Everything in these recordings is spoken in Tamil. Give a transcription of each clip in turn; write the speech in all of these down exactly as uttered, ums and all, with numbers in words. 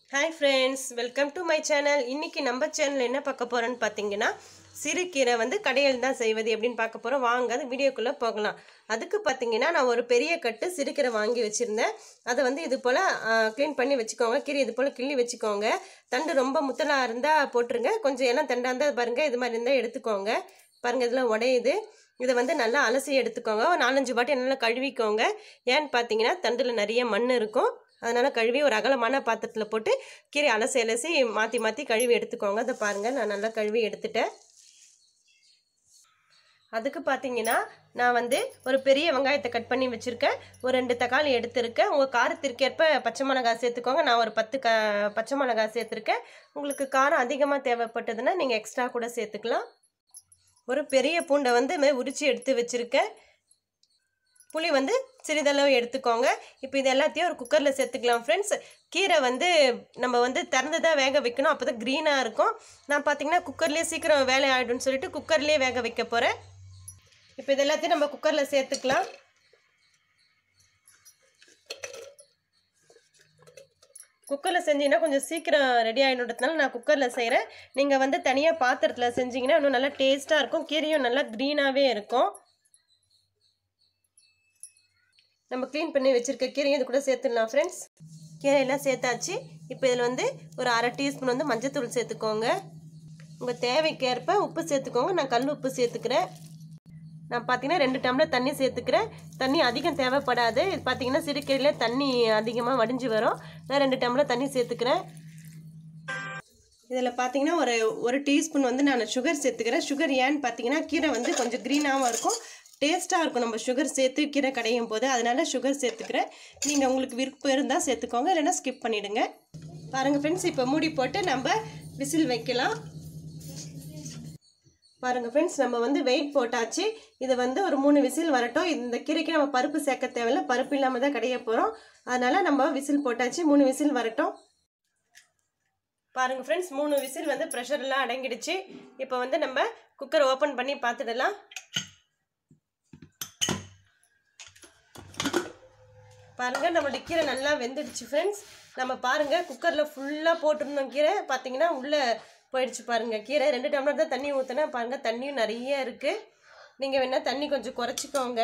Hi friends, welcome to my channel. இன்னைக்கு நம்ம சேனல்ல என்ன பார்க்க போறோம்னு பாத்தீங்கன்னா சிறுகீரை வந்து கடையில் தான் செய்வது எப்படின்னு பார்க்க போறோம். வாங்க அந்த வீடியோக்குள்ள போகலாம். அதுக்கு பாத்தீங்கன்னா நான் ஒரு பெரிய கட்டு சிறுகீரை வாங்கி வச்சிருந்தேன். அதை வந்து இது போல க்ளீன் பண்ணி வச்சுக்கோங்க. கீரை இது போல கிள்ளி வச்சுக்கோங்க. தண்டு ரொம்ப முத்தலா இருந்தா போட்டுருங்க. கொஞ்சம் எல்லாம் தண்டா இருந்தா பாருங்க இது மாதிரி இருந்தா எடுத்துக்கோங்க. பாருங்க இதெல்லாம் உடையுது. இதை வந்து நல்லா அலசி எடுத்துக்கோங்க. நாலஞ்சு வாட்டி நல்லா கழுவிக்கோங்க. ஏன்னு பார்த்தீங்கன்னா தண்டில் நிறைய மண் இருக்கும். அதனால் கழுவி ஒரு அகலமான பாத்திரத்தில் போட்டு கீரை அலசி அலசி மாற்றி மாற்றி கழுவி எடுத்துக்கோங்க. அதை பாருங்கள் நான் நல்லா கழுவி எடுத்துட்டேன். அதுக்கு பார்த்தீங்கன்னா நான் வந்து ஒரு பெரிய வெங்காயத்தை கட் பண்ணி வச்சுருக்கேன். ஒரு ரெண்டு தக்காளி எடுத்துருக்கேன். உங்கள் காரத்திற்கேற்ப பச்சை மிளகாய் சேர்த்துக்கோங்க. நான் ஒரு பத்து க பச்சை மிளகாய் சேர்த்துருக்கேன். உங்களுக்கு காரம் அதிகமாக தேவைப்பட்டதுன்னா நீங்கள் எக்ஸ்ட்ரா கூட சேர்த்துக்கலாம். ஒரு பெரிய பூண்டை வந்து உரித்து எடுத்து வச்சுருக்கேன். புளி வந்து சிறிதளவு எடுத்துக்கோங்க. இப்போ இது எல்லாத்தையும் ஒரு குக்கரில் சேர்த்துக்கலாம் ஃப்ரெண்ட்ஸ். கீரை வந்து நம்ம வந்து திறந்து தான் வேக வைக்கணும். அப்போ தான் க்ரீனாக இருக்கும். நான் பார்த்தீங்கன்னா குக்கர்லேயே சீக்கிரம் வேலை ஆகிடும்னு சொல்லிட்டு குக்கர்லேயே வேக வைக்க போகிறேன். இப்போ இது எல்லாத்தையும் நம்ம குக்கரில் சேர்த்துக்கலாம். குக்கரில் செஞ்சிங்கன்னா கொஞ்சம் சீக்கிரம் ரெடி ஆகிடுறதுனால நான் குக்கரில் செய்கிறேன். நீங்கள் வந்து தனியாக பாத்திரத்தில் செஞ்சிங்கன்னா இன்னும் நல்லா டேஸ்ட்டாக இருக்கும். கீரையும் நல்லா க்ரீனாகவே இருக்கும். நம்ம க்ளீன் பண்ணி வச்சுருக்க கீரையும் இது கூட சேர்த்துடலாம் ஃப்ரெண்ட்ஸ். கீரையெல்லாம் சேர்த்தாச்சு. இப்போ இதில் வந்து ஒரு அரை டீஸ்பூன் வந்து மஞ்சத்தூள் சேர்த்துக்கோங்க. உங்கள் தேவைக்கேற்ப உப்பு சேர்த்துக்கோங்க. நான் கல் உப்பு சேர்த்துக்கிறேன். நான் பார்த்தீங்கன்னா ரெண்டு டம்ளர் தண்ணி சேர்த்துக்கிறேன். தண்ணி அதிகம் தேவைப்படாது. இது பார்த்தீங்கன்னா சிறுகீரையிலே தண்ணி அதிகமாக வடிஞ்சு வரும். நான் ரெண்டு டம்ளர் தண்ணி சேர்த்துக்கிறேன். இதில் பார்த்தீங்கன்னா ஒரு ஒரு டீஸ்பூன் வந்து நான் சுகர் சேர்த்துக்கிறேன். சுகர் ஏன்னு பார்த்தீங்கன்னா கீரை வந்து கொஞ்சம் க்ரீனாகவும் இருக்கும், டேஸ்ட்டாக இருக்கும் நம்ம சுகர் சேர்த்து கீரை கடையும் போது. அதனால சுகர் சேர்த்துக்கிறேன். நீங்கள் உங்களுக்கு விருப்பம் இருந்தால் சேர்த்துக்கோங்க, இல்லைன்னா ஸ்கிப் பண்ணிவிடுங்க. பாருங்கள் ஃப்ரெண்ட்ஸ், இப்போ மூடி போட்டு நம்ம விசில் வைக்கலாம். பாருங்கள் ஃப்ரெண்ட்ஸ், நம்ம வந்து வெயிட் போட்டாச்சு. இதை வந்து ஒரு மூணு விசில் வரட்டும். இந்த கீரைக்கு நம்ம பருப்பு சேர்க்க தேவையில்லை, பருப்பு இல்லாமல் தான் கடைய போகிறோம். அதனால் நம்ம விசில் போட்டாச்சு. மூணு விசில் வரட்டும். பாருங்கள் ஃப்ரெண்ட்ஸ், மூணு விசில் வந்து ப்ரெஷர்லாம் அடங்கிடுச்சு. இப்போ வந்து நம்ம குக்கர் ஓப்பன் பண்ணி பார்த்துடலாம். பாருங்கள் நம்மளுடைய கீரை நல்லா வெந்துடுச்சு ஃப்ரெண்ட்ஸ். நம்ம பாருங்கள் குக்கரில் ஃபுல்லாக போட்டிருந்தோம் கீரை. பார்த்தீங்கன்னா உள்ளே போயிடுச்சு பாருங்கள் கீரை. ரெண்டு டம்ளர் தான் தண்ணி ஊற்றினா பாருங்கள் தண்ணியும் நிறைய இருக்குது. நீங்கள் வேணால் தண்ணி கொஞ்சம் குறைச்சிக்கோங்க.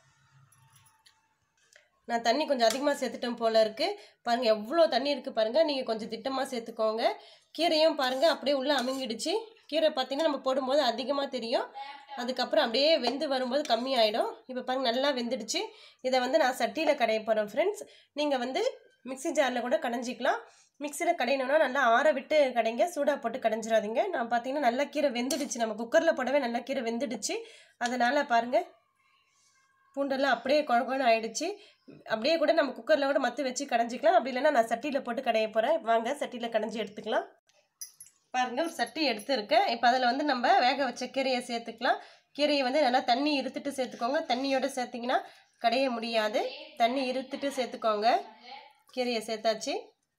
நான் தண்ணி கொஞ்சம் அதிகமாக சேர்த்துட்டேன் போல் இருக்குது. பாருங்கள் எவ்வளோ தண்ணி இருக்குது பாருங்கள். நீங்கள் கொஞ்சம் திட்டமாக சேர்த்துக்கோங்க. கீரையும் பாருங்கள் அப்படியே உள்ளே அமுங்கிடுச்சு. கீரை பார்த்தீங்கன்னா நம்ம போடும்போது அதிகமாக தெரியும், அதுக்கப்புறம் அப்படியே வெந்து வரும்போது கம்மி ஆகிடும். இப்போ பாருங்கள் நல்லா வெந்துடுச்சு. இதை வந்து நான் சட்டியில் கடைய போகிறேன் ஃப்ரெண்ட்ஸ். நீங்கள் வந்து மிக்ஸி ஜாரில் கூட கடைஞ்சிக்கலாம். மிக்ஸியில் கடையணுன்னா நல்லா ஆற விட்டு கடைங்க, சூடாக போட்டு கடைஞ்சிடாதீங்க. நான் பார்த்தீங்கன்னா நல்லா கீரை வெந்துடுச்சு. நம்ம குக்கரில் போடவே நல்லா கீரை வெந்துடுச்சு. அதனால் பாருங்கள் பூண்டெல்லாம் அப்படியே குழகுன்னு ஆகிடுச்சு. அப்படியே கூட நம்ம குக்கரில் கூட மற்ற வச்சு கடைஞ்சிக்கலாம். அப்படி இல்லைன்னா நான் சட்டியில் போட்டு கடைய போகிறேன். வாங்க சட்டியில் கடைஞ்சி எடுத்துக்கலாம். பாருங்கள் ஒரு சட்டி எடுத்துருக்கேன். இப்போ அதில் வந்து நம்ம வேக வச்ச கீரையை சேர்த்துக்கலாம். கீரையை வந்து நல்லா தண்ணி இருத்துட்டு சேர்த்துக்கோங்க. தண்ணியோடு சேர்த்திங்கன்னா கடைய முடியாது. தண்ணி இருத்துட்டு சேர்த்துக்கோங்க. கீரையை சேர்த்தாச்சு.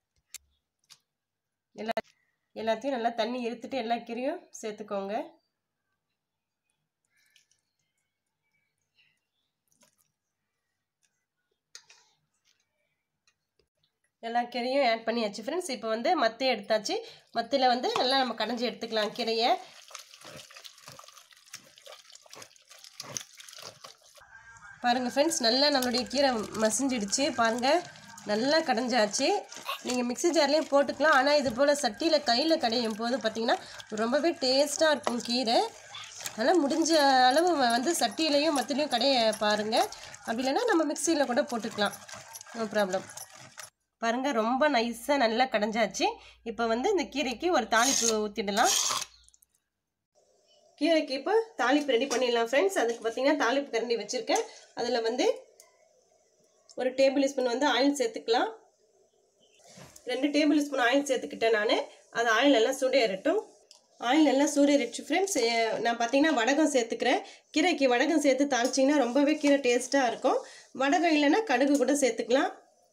எல்லா எல்லாத்தையும் நல்லா தண்ணி இருத்துட்டு எல்லா கீரையும் சேர்த்துக்கோங்க. எல்லா கீரையும் ஆட் பண்ணியாச்சு ஃப்ரெண்ட்ஸ். இப்போ வந்து மத்தையை எடுத்தாச்சு. மத்தையில் வந்து நல்லா நம்ம கடைஞ்சி எடுத்துக்கலாம் கீரையை. பாருங்கள் ஃப்ரெண்ட்ஸ், நல்லா நம்மளுடைய கீரை மசிஞ்சிடுச்சு. பாருங்கள் நல்லா கடைஞ்சாச்சு. நீங்கள் மிக்ஸி ஜார்லேயும் போட்டுக்கலாம். ஆனால் இது போல் சட்டியில் கையில் கடையும் போது பார்த்திங்கன்னா ரொம்பவே டேஸ்ட்டாக இருக்கும் கீரை. அதனால் முடிஞ்ச அளவு வந்து சட்டியிலையும் மத்திலையும் கடைய பாருங்கள். அப்படி இல்லைன்னா நம்ம மிக்சியில் கூட போட்டுக்கலாம், நோ ப்ராப்ளம். பாருங்கள் ரொம்ப நைஸாக நல்லா கடைஞ்சாச்சு. இப்போ வந்து இந்த கீரைக்கு ஒரு தாளிப்பு ஊற்றிடலாம். கீரைக்கு இப்போ தாளிப்பு ரெடி பண்ணிடலாம் ஃப்ரெண்ட்ஸ். அதுக்கு பார்த்தீங்கன்னா தாளிப்பு கரண்டி வச்சுருக்கேன். அதில் வந்து ஒரு டேபிள் ஸ்பூன் வந்து ஆயில் சேர்த்துக்கலாம். ரெண்டு டேபிள் ஸ்பூன் ஆயில் சேர்த்துக்கிட்டேன் நான். அது ஆயில் எல்லாம் சூடேறட்டும். ஆயில் எல்லாம் சூடேறிடுச்சு ஃப்ரெண்ட்ஸ். நான் பார்த்தீங்கன்னா வடகம் சேர்த்துக்கிறேன். கீரைக்கு வடகம் சேர்த்து தாளிச்சிங்கன்னா ரொம்பவே கீரை டேஸ்ட்டாக இருக்கும். வடகம் இல்லைன்னா கடுகு கூட சேர்த்துக்கலாம்.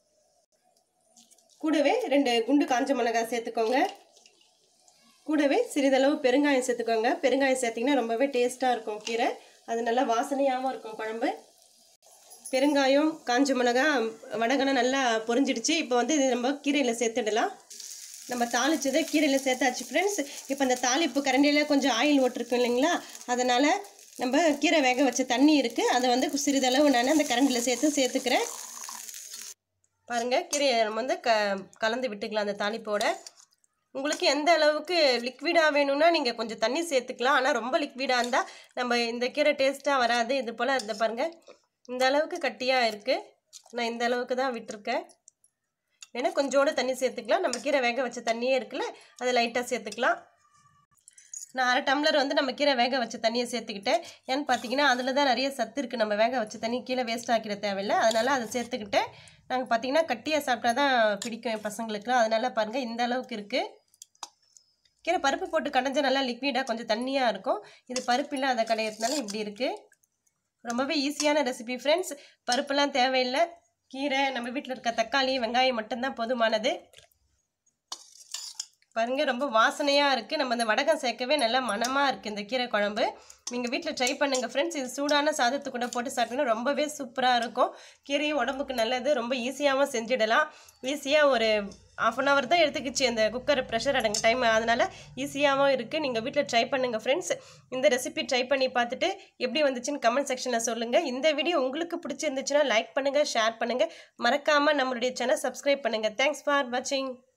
கூடவே ரெண்டு குண்டு காஞ்ச மிளகாய் சேர்த்துக்கோங்க. கூடவே சிறிதளவு பெருங்காயம் சேர்த்துக்கோங்க. பெருங்காயம் சேர்த்திங்கன்னா ரொம்பவே டேஸ்ட்டாக இருக்கும் கீரை. அது நல்லா வாசனையாகவும் இருக்கும் குழம்பு. பெருங்காயம் காஞ்ச மிளகாய் வடகனை நல்லா பொரிஞ்சிடுச்சு. இப்போ வந்து இது நம்ம கீரையில் சேர்த்துடலாம். நம்ம தாளிச்சதை கீரையில் சேர்த்தாச்சு ஃப்ரெண்ட்ஸ். இப்போ அந்த தாளிப்பு கரண்டியில் கொஞ்சம் ஆயில் ஓட்டிருக்கும் இல்லைங்களா, அதனால் நம்ம கீரை வேக வச்ச தண்ணி இருக்குது, அதை வந்து சிறிதளவு நான் அந்த கரண்டியில் சேர்த்து சேர்த்துக்கிறேன். பாருங்கள், கீரையை நம்ம வந்து க கலந்து விட்டுக்கலாம் அந்த தாளிப்போட. உங்களுக்கு எந்த அளவுக்கு லிக்விடாக வேணும்னா நீங்கள் கொஞ்சம் தண்ணி சேர்த்துக்கலாம். ஆனால் ரொம்ப லிக்விடாக இருந்தால் நம்ம இந்த கீரை டேஸ்ட்டாக வராது. இது போல் இந்த பாருங்கள், இந்த அளவுக்கு கட்டியாக இருக்குது. நான் இந்த அளவுக்கு தான் விட்டுருக்கேன். ஏன்னா கொஞ்சோடு தண்ணி சேர்த்துக்கலாம். நம்ம கீரை வேக வச்ச தண்ணியே இருக்குல்ல, அதை லைட்டாக சேர்த்துக்கலாம். நான் அரை டம்ளர் வந்து நம்ம கீரை வேக வச்ச தண்ணியை சேர்த்துக்கிட்டேன். ஏன்னு பார்த்தீங்கன்னா அதில் தான் நிறைய சத்து இருக்குது. நம்ம வேக வச்ச தண்ணி கீழே வேஸ்ட் ஆக்கிட தேவையில்லை. அதனால் அதை சேர்த்துக்கிட்டேன். நாங்கள் பார்த்தீங்கன்னா கட்டியாக சாப்பிட்டா தான் பிடிக்கும் என் பசங்களுக்குலாம். அதனால் பாருங்கள் இந்த அளவுக்கு இருக்குது. கீரை பருப்பு போட்டு கடைஞ்சா நல்லா லிக்விடாக கொஞ்சம் தண்ணியாக இருக்கும். இது பருப்பு இல்லாத கடையிறதுனால இப்படி இருக்குது. ரொம்பவே ஈஸியான ரெசிபி ஃப்ரெண்ட்ஸ். பருப்புலாம் தேவையில்லை. கீரை, நம்ம வீட்டில் இருக்க தக்காளி, வெங்காயம் மட்டும்தான் போதுமானது. பாருங்கள், ரொம்ப வாசனையாக இருக்குது. நம்ம இந்த வடகம் சேர்க்கவே நல்லா மணமாக இருக்குது இந்த கீரை குழம்பு. நீங்கள் வீட்டில் ட்ரை பண்ணுங்கள் ஃப்ரெண்ட்ஸ். இது சூடான சாதத்து கூட போட்டு சாப்பிட்டீங்கன்னா ரொம்பவே சூப்பராக இருக்கும். கீரையும் உடம்புக்கு நல்லது. ரொம்ப ஈஸியாகவும் செஞ்சிடலாம். ஈஸியாக ஒரு ஆஃப் அன் ஹவர் தான் எடுத்துக்கிச்சு அந்த குக்கர் ப்ரெஷர் அடங்க டைம். அதனால் ஈஸியாகவும் இருக்குது. நீங்கள் வீட்டில் ட்ரை பண்ணுங்கள் ஃப்ரெண்ட்ஸ். இந்த ரெசிபி ட்ரை பண்ணி பார்த்துட்டு எப்படி வந்துச்சுன்னு கமெண்ட் செக்ஷனில் சொல்லுங்கள். இந்த வீடியோ உங்களுக்கு பிடிச்சிருந்துச்சுன்னா லைக் பண்ணுங்கள், ஷேர் பண்ணுங்கள். மறக்காமல் நம்மளுடைய சேனல் சப்ஸ்கிரைப் பண்ணுங்கள். தேங்க்ஸ் ஃபார் வாட்சிங்.